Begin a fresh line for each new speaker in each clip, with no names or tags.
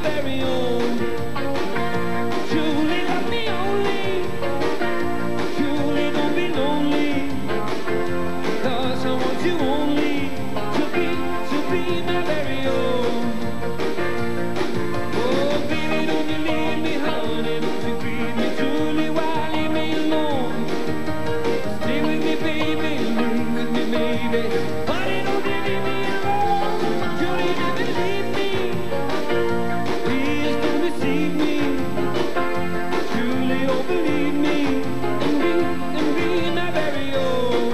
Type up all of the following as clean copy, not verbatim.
very own. Julie, love me only. Julie, don't be lonely. 'Cause I want you only to be my very own. Oh, baby, don't you leave me, honey. Don't you leave me, Julie, why leave me alone? Stay with me, baby, stay with me, baby. Honey, don't you leave me alone. Julie, never leave me. Please don't deceive me. Julie, oh, believe me, and be my very own.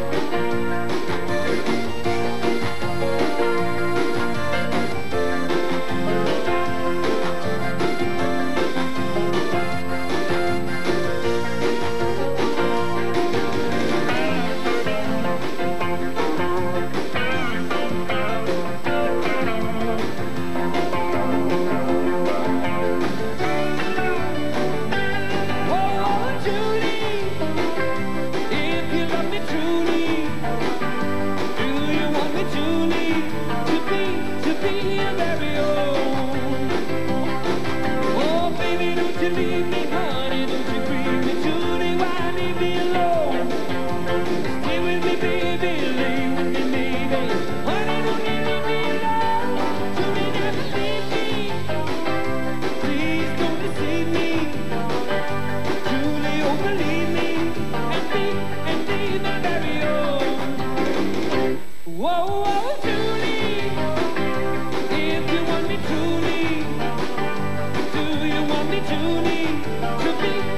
Leave me, honey, don't you grieve me, Julie, why leave me alone? Stay with me, baby, lay with me, baby. Honey, don't you leave me alone. Julie, never leave me. Please don't deceive me. Julie, oh, believe me, and be my very own. Whoa, whoa, Julie, if you want me truly, do you want me, Julie, to be